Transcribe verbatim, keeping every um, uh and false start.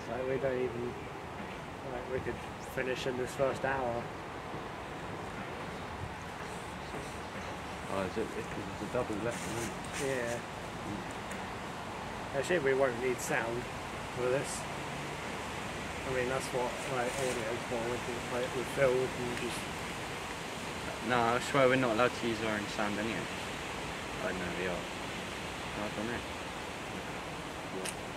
was like, we don't even, like, we could finish in this first hour. Oh, is it? It was a double lesson, isn't it? Yeah. Actually, we won't need sound for this. I mean, that's what, like, audio's for. We can, like, we fill, we can just... No, I swear we're not allowed to use our own sound anyway. I know we are. I don't know.